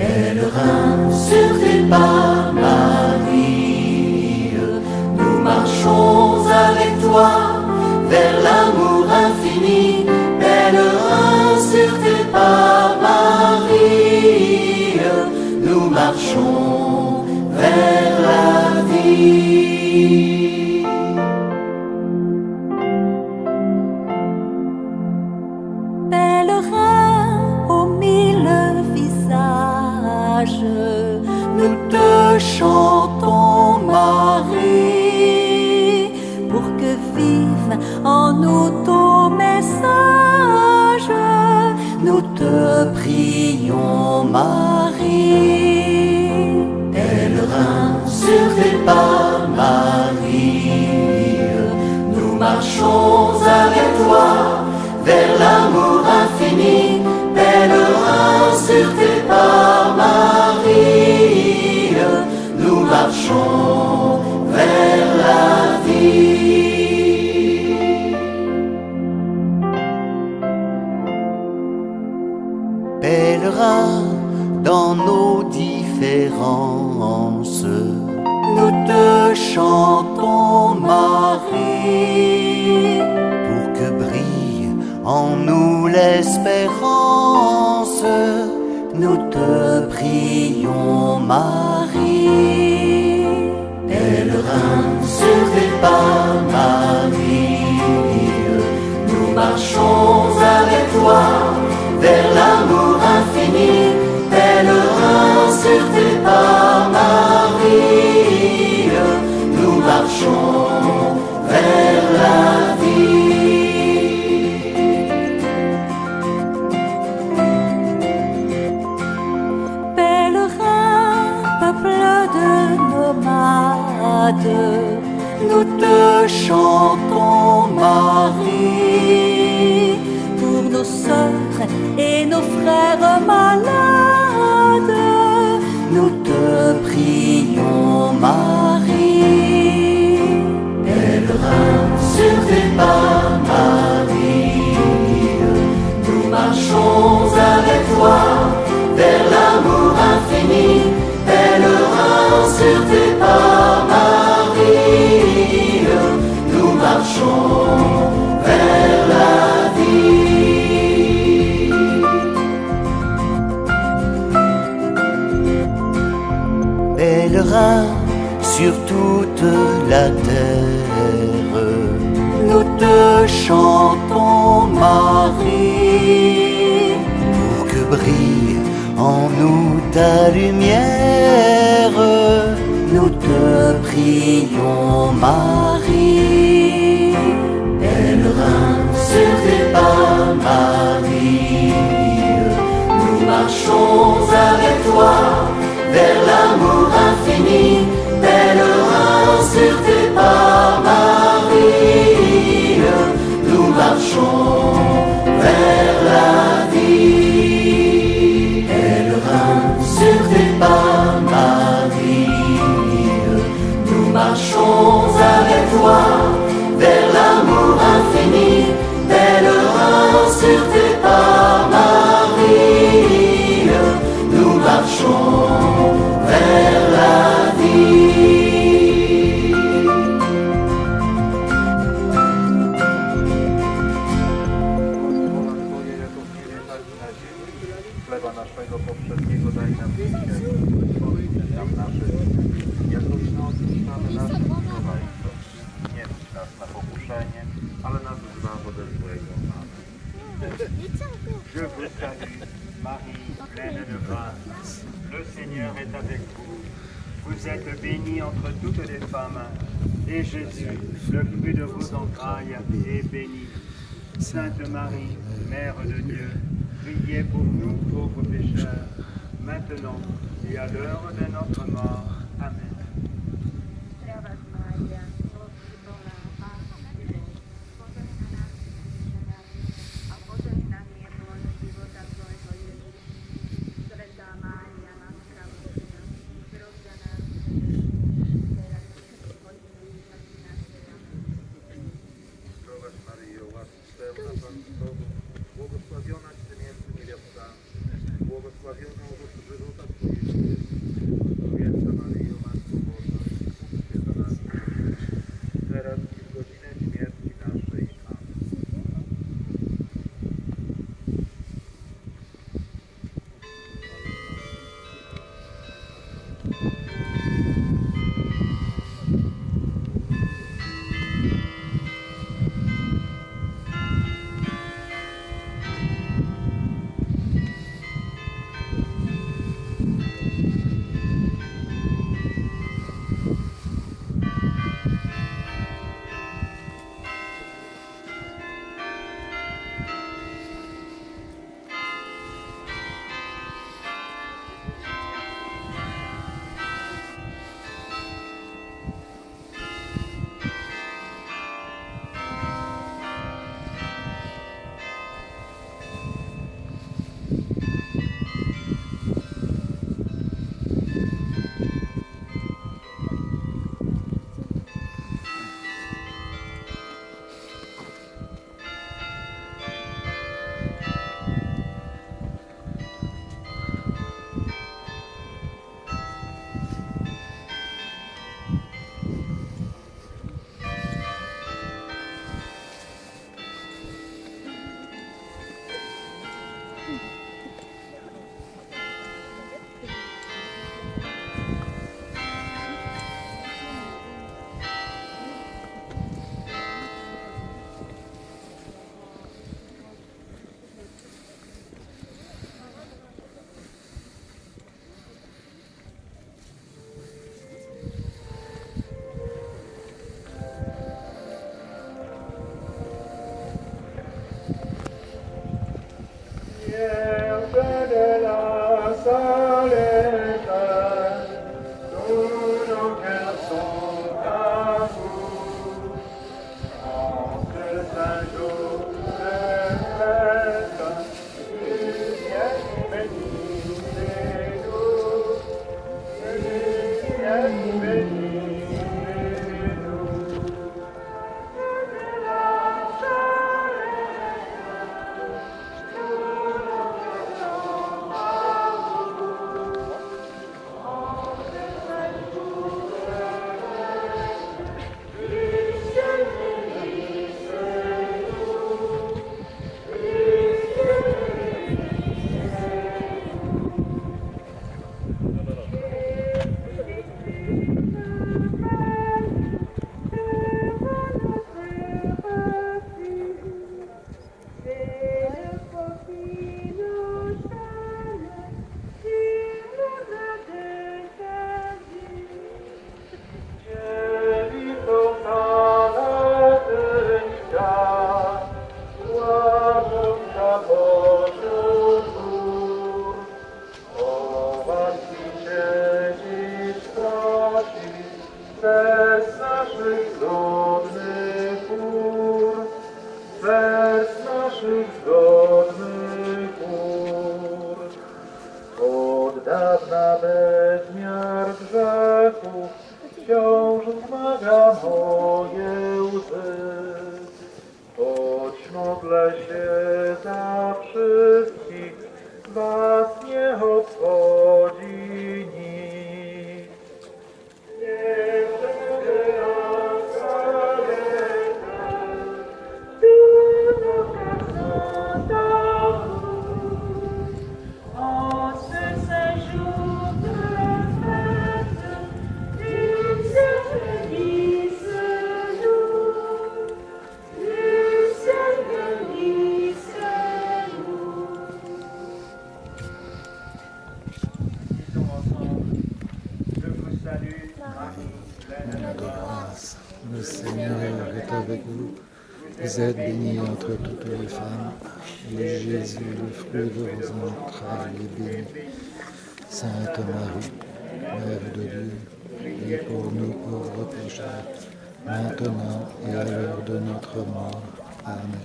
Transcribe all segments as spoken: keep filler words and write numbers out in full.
Pèlerin sur tes pas, Marie, nous marchons avec toi vers l'amour infini. Pèlerin sur tes pas, Marie, nous marchons vers la vie. Pèlerin aux mille visages, nous te chantons, Marie, pour que vive en nous ton message. Nous te prions, Marie. Pèlerin sur tes pas, Marie, nous marchons avec toi vers l'amour infini. Pèlerin sur tes pas, Marie, nous marchons vers la vie. Pèlerin dans nos différences, nous te chantons, Marie, pour que brille en nous l'espérance. Nous te prions, Marie. Pèlerin sur tes pas, Marie, nous marchons avec toi vers l'amour infini. Pèlerin sur tes pas, Marie, nous marchons vers la vie. Pèlerin, peuple de nomades, nous te chantons, Marie, pour nos sœurs et nos frères malades. Nous te prions, Marie. Pèlerin sur tes pas, Marie, nous marchons avec toi vers l'amour infini. Pèlerin sur tes pas, Marie, nous marchons vers la vie. Pèlerin sur toute la terre, nous te chantons, Marie, pour que brille en nous ta lumière. Nous te prions, Marie. Pèlerin sur tes pas, Marie, nous marchons avec toi vers l'amour infini. Pèlerin sur tes pas, Marie, nous marchons vers la vie. Pèlerin sur tes pas, Marie, nous marchons avec toi vers l'amour infini. Pèlerin sur tes pas, Marie, nous marchons vers la vie. Chleba naszego poprzedniego daj nam dzisiaj. Odpuść nam nasze winy, jakoś nas odpuszczamy naszym winowajcom. Nie wódź nas na pokuszenie, ale nas zbaw ode złego. Amen. Je vous salue, Marie, pleine de grâce. Le Seigneur est avec vous. Vous êtes bénie entre toutes les femmes, et Jésus, le fruit de vos entrailles, est béni. Sainte Marie, Mère de Dieu, priez pour nous pauvres pécheurs, maintenant et à l'heure de notre mort. Amen. Zdrowaś Maryjo, łaski pełna Pan z Tobą, błogosławionaś Ty między niewiastami, błogosławiona owoc żywota Le Seigneur est avec vous. Vous êtes bénie entre toutes les femmes, et Jésus, le fruit de vos entrailles, est béni. Sainte Marie, Mère de Dieu, priez pour nous pauvres pécheurs, maintenant et à l'heure de notre mort. Amen.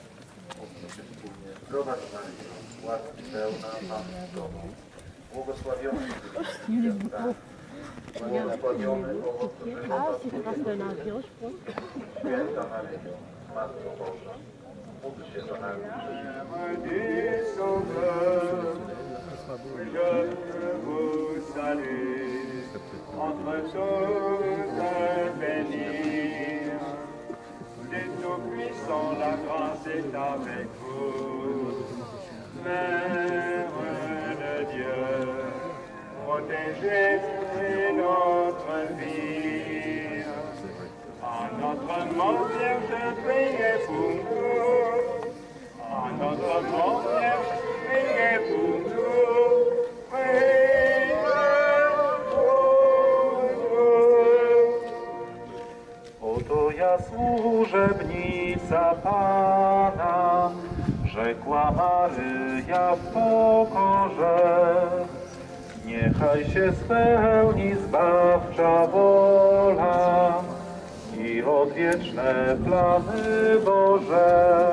Zdrowaś Maryjo, łaski pełna, Pan z Tobą, błogosławiony Ty między niewiastami, błogosławiony owoc żywota Twojego, Święta Maryjo, Matko Boża, módl się za nami Entre tous à bénir, des tout-puissants, la grâce est avec vous. Mère de Dieu, protégez notre vie. À notre mort, Vierge, priez pour nous. À notre mort, Vierge, priez pour nous. Priez pour nous. Oto ja służebnica Pana, rzekła Maryja w pokorze. Niechaj się spełni zbawcza wola i odwieczne plany Boże.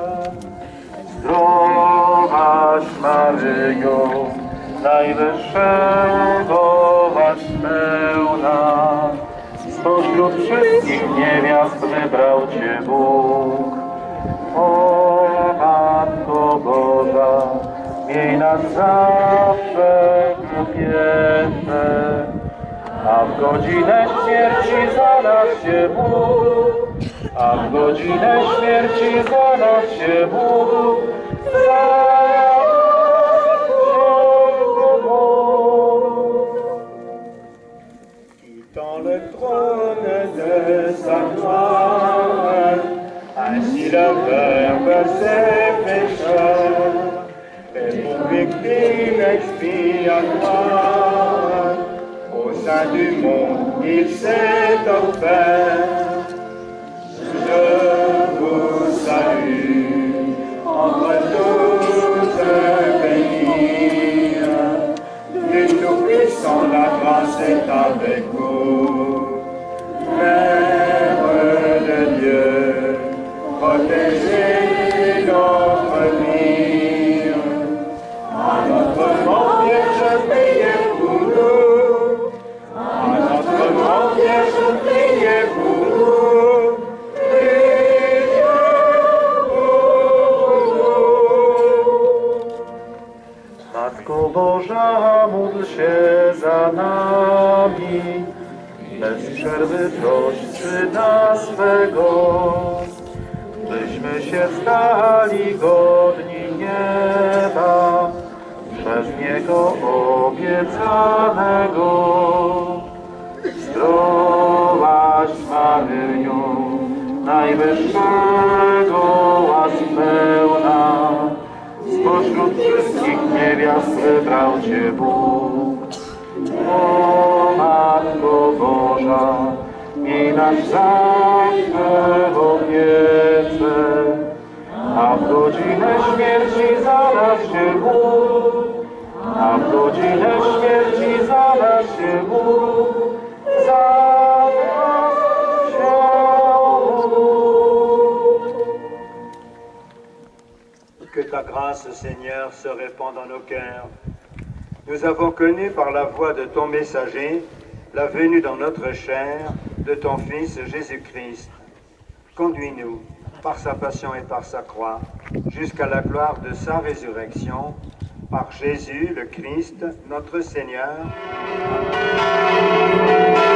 Zdrowaś Maryjo, najwyższego łask pełna, spośród wszystkich niewiast wybrał Cię Bóg. O Matko Boża, miej nas zawsze w opiece, a w godzinę śmierci za nas się Bóg, a w godzinę śmierci za nas się Bóg zabił. victime expiatoire. Au sein du monde, il s'est offert. Je vous salue, entre toutes bénies. Du Tout-Puissant, la grâce est avec vous. Mère de Dieu, protégez notre vie. À notre mort, Vierge, priez pour nous. À notre mort, Vierge, priez pour nous. Priez pour nous. Matko Boża, módl się za nami. Bez przerwy troszczy nas swego, byśmy się stali godni nieba, przez Niego obiecanego. Zdrowaś Maryjo, najwyższego łask pełna, spośród wszystkich niewiast wybrał Cię Bóg. O Matko Boża, miej nas zawsze w opiece, a w godzinę śmierci za nas się Bóg, a w godzinę śmierci za nas się Bóg, za nas się Bóg. Que ta grâce, Seigneur, se répande dans nos cœurs. Nous avons connu par la voix de ton messager la venue dans notre chair de ton Fils Jésus-Christ. Conduis-nous par sa passion et par sa croix jusqu'à la gloire de sa résurrection, par Jésus le Christ, notre Seigneur. Amen.